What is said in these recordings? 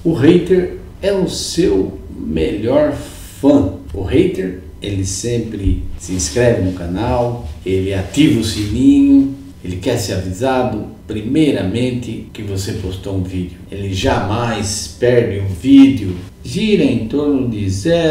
O hater é o seu melhor fã. O hater, ele sempre se inscreve no canal, ele ativa o sininho, ele quer ser avisado primeiramente que você postou um vídeo. Ele jamais perde um vídeo. Gira em torno de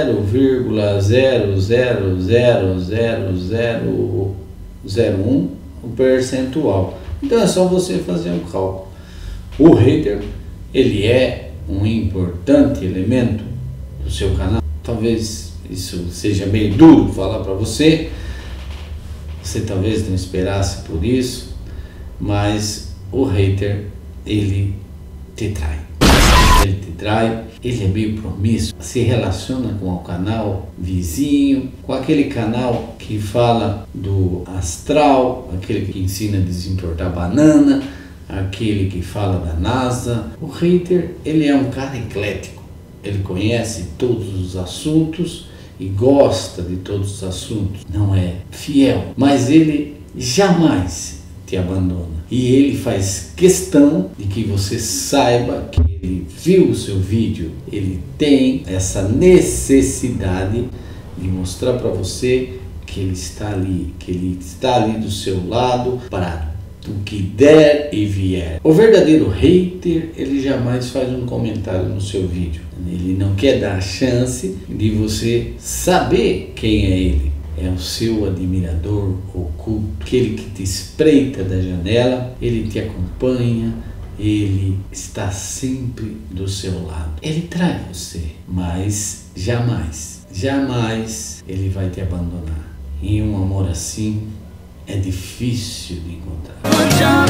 0,0000001 o percentual. Então é só você fazer um cálculo. O hater, ele é um importante elemento do seu canal. Talvez isso seja meio duro falar para você. Você talvez não esperasse por isso, mas o hater, ele te trai. Ele te trai, ele é meio promíscuo, se relaciona com o canal vizinho, com aquele canal que fala do astral, aquele que ensina a desentortar banana, aquele que fala da NASA. O hater, ele é um cara eclético, ele conhece todos os assuntos e gosta de todos os assuntos, não é fiel, mas ele jamais te abandona. E ele faz questão de que você saiba que ele viu o seu vídeo, ele tem essa necessidade de mostrar para você que ele está ali, do seu lado para o que der e vier. O verdadeiro hater, ele jamais faz um comentário no seu vídeo. Ele não quer dar a chance de você saber quem é ele. É o seu admirador oculto, aquele que te espreita da janela, ele te acompanha, ele está sempre do seu lado. Ele trai você, mas jamais ele vai te abandonar. E um amor assim é difícil de encontrar.